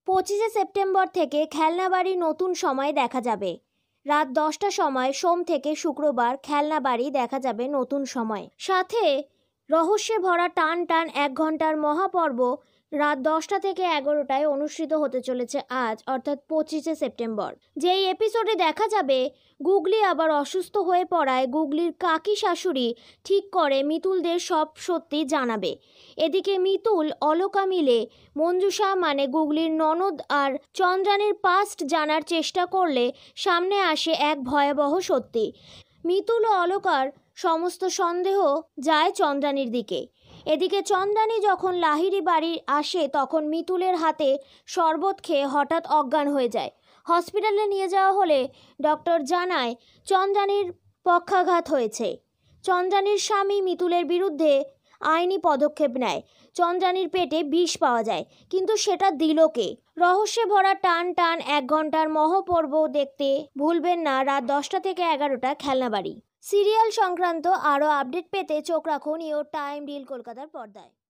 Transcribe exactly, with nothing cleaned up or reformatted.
পঁচিশে সেপ্টেম্বর থেকে খেলনাবাড়ি নতুন সময় দেখা যাবে। রাত দশটার সময় সোম থেকে শুক্রবার খেলনাবাড়ি দেখা যাবে নতুন সময়। সাথে রহস্যে ভরা টান টান এক ঘন্টার মহাপর্ব রাত দশটা থেকে এগারোটায় অনুষ্ঠিত হতে চলেছে আজ, অর্থাৎ পঁচিশে সেপ্টেম্বর। যেই এপিসোডে দেখা যাবে গুগলি আবার অসুস্থ হয়ে পড়ায় গুগলির কাকি শাশুড়ি ঠিক করে মিতুলদের সব সত্যি জানাবে। এদিকে মিতুল অলকা মিলে মঞ্জুষা মানে গুগলির ননদ আর চন্দ্রানীর পাস্ট জানার চেষ্টা করলে সামনে আসে এক ভয়াবহ সত্যি। মিতুল ও অলকার সমস্ত সন্দেহ যায় চন্দ্রানীর দিকে। এদিকে চন্দ্রানী যখন লাহিড়ী বাড়ি আসে তখন মিতুলের হাতে শরবত খেয়ে হঠাৎ অজ্ঞান হয়ে যায়। হসপিটালে নিয়ে যাওয়া হলে ডক্টর জানায় চন্দ্রানীর পক্ষাঘাত হয়েছে। চন্দ্রানীর স্বামী মিতুলের বিরুদ্ধে আইনি পদক্ষেপ নেয়। চন্দ্রানীর পেটে বিষ পাওয়া যায়, কিন্তু সেটা দিল কে? রহস্যে ভরা টান টান এক ঘন্টার মহাপর্ব দেখতে ভুলবেন না রাত দশটা থেকে এগারোটা খেলনাবাড়ি। সিরিয়াল সংক্রান্ত আরও আপডেট পেতে চোখ রাখুন ইওর টাইম রিল কলকাতার পর্দায়।